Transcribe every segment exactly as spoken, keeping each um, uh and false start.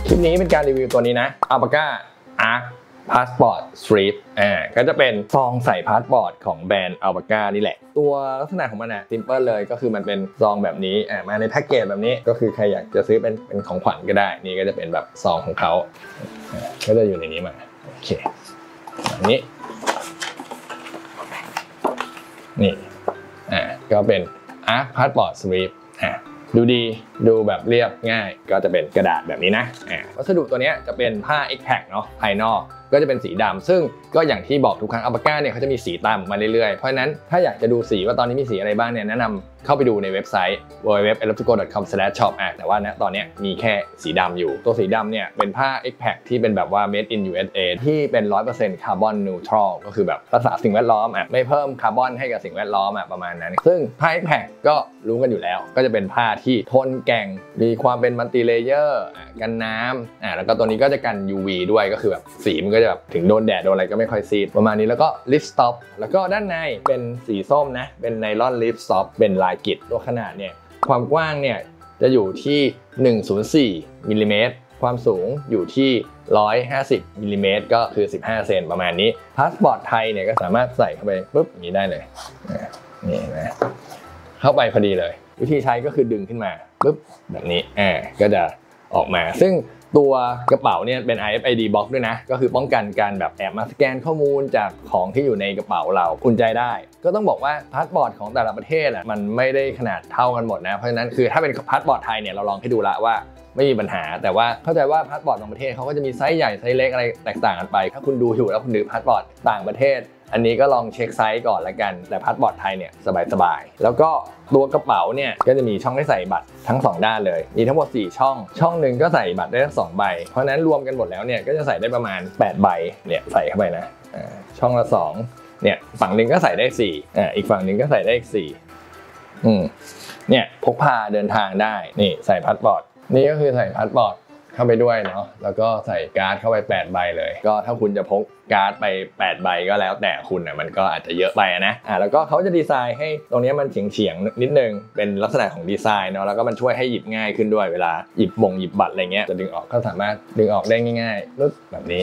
คลิปนี้เป็นการรีวิวตัวนี้นะ Alpaca Arc Passport Strip อ่าก็จะเป็นซองใส่พาสปอร์ตของแบรนด์ Alpaca นี่แหละตัวลักษณะของมันอ่ะ simple เลยก็คือมันเป็นซองแบบนี้อ่ามาในแพ็กเกจแบบนี้ก็คือใครอยากจะซื้อเป็นเป็นของขวัญก็ได้นี่ก็จะเป็นแบบซองของเขาก็จะอยู่ในนี้มาโอเคแบบนี้นี่อ่าก็เป็น Arc Passport Strip อ่าดูดีดูแบบเรียบง่ายก็จะเป็นกระดาษแบบนี้นะอ่าวัสดุตัวนี้จะเป็นผ้า X-Pack เนาะภายนอกก็จะเป็นสีดำซึ่งก็อย่างที่บอกทุกครั้ง Alpaca เนี่ยเขาจะมีสีตามออกมาเรื่อยๆเพราะฉะนั้นถ้าอยากจะดูสีว่าตอนนี้มีสีอะไรบ้างเนี่ยแนะนำเข้าไปดูในเว็บไซต์ ดับเบิลยู ดับเบิลยู ดับเบิลยู ดอท เอล เอฟ ที โก ดอท คอม สแลช ช็อป อ่ะแต่ว่าณตอนนี้มีแค่สีดำอยู่ตัวสีดำเนี่ยเป็นผ้า X-Pack ที่เป็นแบบว่า made in ยู เอส เอ ที่เป็น ร้อยเปอร์เซ็นต์ carbon neutral ก็คือแบบรักษาสิ่งแวดล้อมอ่ะไม่เพิ่มคาร์บอนให้กับสิ่งแวดล้อมอ่ะประมาณนั้นซึ่งผ้า X-Pack ก็รู้กันอยู่แล้วก็จะเป็นผ้าที่ทนแก่งมีความเป็นมัลติเลเยอร์กันน้ำอ่ะแล้วก็ตัวนี้ก็จะกัน ยู วี ด้วยก็คือแบบสีมันก็จะแบบถึงโดนแดดโดนอะไรก็ไม่ค่อยซีดประมาณนี้แล้วก็ลิปสต็อปแล้วก็ด้านในเป็นสีส้มนะเป็นไนลอนลิปสต็อปเป็นลายกริดตัวขนาดเนี่ยความกว้างเนี่ยจะอยู่ที่หนึ่งร้อยสี่มิลลิเมตรความสูงอยู่ที่หนึ่งร้อยห้าสิบมิลลิเมตรก็คือสิบห้าเซนประมาณนี้พาสปอร์ตไทยเนี่ยก็สามารถใส่เข้าไปปุ๊บอย่างนี้ได้เลยนี่นะเข้าไปพอดีเลยวิธีใช้ก็คือดึงขึ้นมาปุ๊บแบบนี้อ่าก็จะออกมาซึ่งตัวกระเป๋าเนี่ยเป็น ไอ เอฟ ไอ ดี Box ด้วยนะก็คือป้องกันการแบบแอบมาสแกนข้อมูลจากของที่อยู่ในกระเป๋าเราอุ่นใจได้ก็ต้องบอกว่าพาสปอร์ตของแต่ละประเทศอ่ะมันไม่ได้ขนาดเท่ากันหมดนะเพราะฉะนั้นคือถ้าเป็นพาสปอร์ตไทยเนี่ยเราลองให้ดูละว่าไม่มีปัญหาแต่ว่าเข้าใจว่าพาสปอร์ตต่างประเทศเขาก็จะมีไซส์ใหญ่ไซส์เล็กอะไรแตกต่างกันไปถ้าคุณดูอยู่แล้วคุณดูพาสปอร์ตต่างประเทศอันนี้ก็ลองเช็คไซส์ก่อนละกันแต่พาสปอร์ตไทยเนี่ยสบายๆแล้วก็ตัวกระเป๋าเนี่ยก็จะมีช่องให้ใส่บัตรทั้งสองด้านเลยมีทั้งหมดสี่ช่องช่องหนึ่งก็ใส่บัตรได้ทั้งสองใบเพราะนั้นรวมกันหมดแล้วเนี่ยก็จะใส่ได้ประมาณแปดใบเนี่ยใส่เข้าไปนะช่องละสองเนี่ยฝั่งหนึ่งก็ใส่ได้สี่อ่าอีกฝั่งหนึ่งก็ใส่ได้อีกสี่อืมเนี่ยพกพาเดินทางได้นี่ใส่พาสปอร์ตนี่ก็คือใส่พาสปอร์ตเข้าไปด้วยเนาะแล้วก็ใส่การ์ดเข้าไปแปดใบเลยก็ถ้าคุณจะพกการ์ดไปแปดใบก็แล้วแต่คุณนะมันก็อาจจะเยอะไปนะอ่าแล้วก็เขาจะดีไซน์ให้ตรงนี้มันเฉียงเฉียงนิดนึงเป็นลักษณะของดีไซน์เนาะแล้วก็มันช่วยให้หยิบง่ายขึ้นด้วยเวลาหยิบบ่งหยิบบัตรอะไรเงี้ยจะดึงออกก็สามารถดึงออกได้ง่ายๆปึ๊บแบบนี้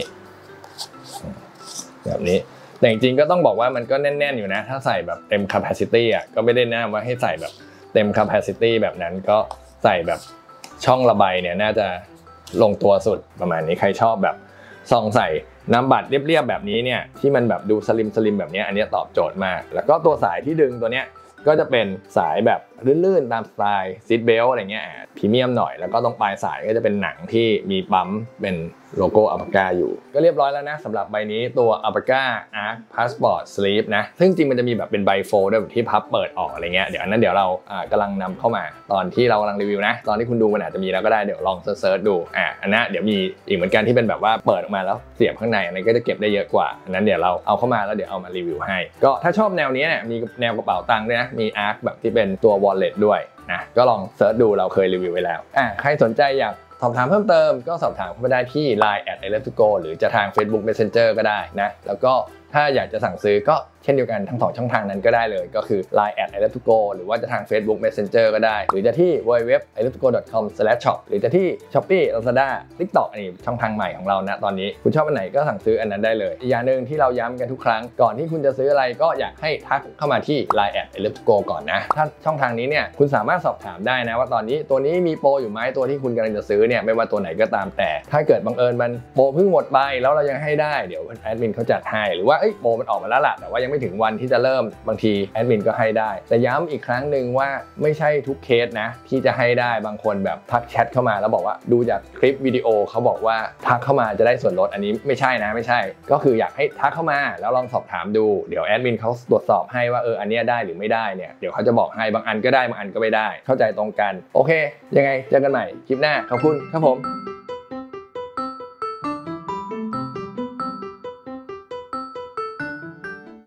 แบบนี้แต่จริงๆก็ต้องบอกว่ามันก็แน่นๆอยู่นะถ้าใส่แบบเต็ม capacity อ่ะก็ไม่ได้แนะนำว่าให้ใส่แบบเต็ม capacity แบบนั้นก็ใส่แบบช่องระบายเนี่ยน่าจะลงตัวสุดประมาณนี้ใครชอบแบบซองใส่น้ำบัตรเรียบๆแบบนี้เนี่ยที่มันแบบดูสลิมสลิมแบบนี้อันนี้ตอบโจทย์มากแล้วก็ตัวสายที่ดึงตัวเนี้ยก็จะเป็นสายแบบลื่นๆตามสไตล์ซีทเบลต์อะไรเงี้ยพรีเมียมหน่อยแล้วก็ตรงปลายสายก็จะเป็นหนังที่มีปั๊มเป็นโลโก้ Alpaca อยู่ก็เรียบร้อยแล้วนะสำหรับใบนี้ตัว Alpaca Arc Passport Strip นะซึ่งจริงมันจะมีแบบเป็นใบโฟลด์แบบที่พับเปิดออกอะไรเงี้ยเดี๋ยวอันนั้นเดี๋ยวเราอ่ากำลังนำเข้ามาตอนที่เรากำลังรีวิวนะตอนที่คุณดูมันอาจจะมีแล้วก็ได้เดี๋ยวลองเซิร์ชดูอ่าอันนั้นเดี๋ยวมีอีกเหมือนกันที่เป็นแบบว่าเปิดออกมาแล้วเสียบข้างในอันนั้นก็จะเก็บได้เยอะกว่าอันนั้นเดี๋ยวเราเอาเข้ามาแล้วเดี๋ยวเอามารีวิวให้ก็ถ้าชอบแนวนี้เนี่ยมีแนวกระเป๋าตังค์ด้วยนะมี Arc แบบที่เป็นตัว wallet ด้วยนะก็ลองเซิร์ชดูเราเคยรีวิวไว้แล้วอ่าใครสนใจอยากสอบถามเพิ่มเติมก็สอบถามเข้าไปได้ที่ ไลน์ แอท ไอ เลฟ ทู โก หรือจะทาง Facebook Messenger ก็ได้นะแล้วก็ถ้าอยากจะสั่งซื้อก็เช่นเดียวกันทั้งสองช่องทางนั้นก็ได้เลยก็คือ ไลน์ แอท ไอ เลฟ ทู โก หรือว่าจะทาง Facebook Messenger ก็ได้หรือจะที่ ดับเบิลยู ดับเบิลยู ดับเบิลยู ดอท ไอ เลฟ ทู โก ดอท คอม สแลช ช็อป หรือจะที่ Shopee Lazada TikTok อันนี้ช่องทางใหม่ของเรานะตอนนี้คุณชอบอันไหนก็สั่งซื้ออันนั้นได้เลยอีกอย่างนึงที่เราย้ำกันทุกครั้งก่อนที่คุณจะซื้ออะไรก็อยากให้ทักเข้ามาที่ ไลน์ แอท ไอ เลฟ ทู โก ก่อนนะถ้าช่องทางนี้เนี่ยคุณสามารถสอบถามได้นะว่าตอนนี้ตัวนี้มีโปรอยู่ไหมตัวที่คุณกำลังจะซื้อเนี่ยไม่ว่าตัวไหนก็ตามแต่ถ้าเกิดบังเอิญมันโปรเพิ่งหมดไปแล้วเรายังให้ได้เดี๋ยวแอดมินเขาจัดให้หรือว่าเอ้ยโปรมันออกมาแล้วล่ะแต่ว่ายังไม่ถึงวันที่จะเริ่มบางทีแอดมินก็ให้ได้แต่ย้ำอีกครั้งหนึ่งว่าไม่ใช่ทุกเคสนะที่จะให้ได้บางคนแบบทักแชทเข้ามาแล้วบอกว่าดูจากคลิปวิดีโอเขาบอกว่าทักเข้ามาจะได้ส่วนลดอันนี้ไม่ใช่นะไม่ใช่ก็คืออยากให้ทักเข้ามาแล้วลองสอบถามดูเดี๋ยวแอดมินเขาตรวจสอบให้ว่าเอออันนี้ได้หรือไม่ได้เนี่ยเดี๋ยวเขาจะบอกให้บางอันก็ได้บางอันก็ไม่ได้เข้าใจตรงกันโอเคยังไงเจอกันใหม่คลิปหน้าขอบคุณครับผม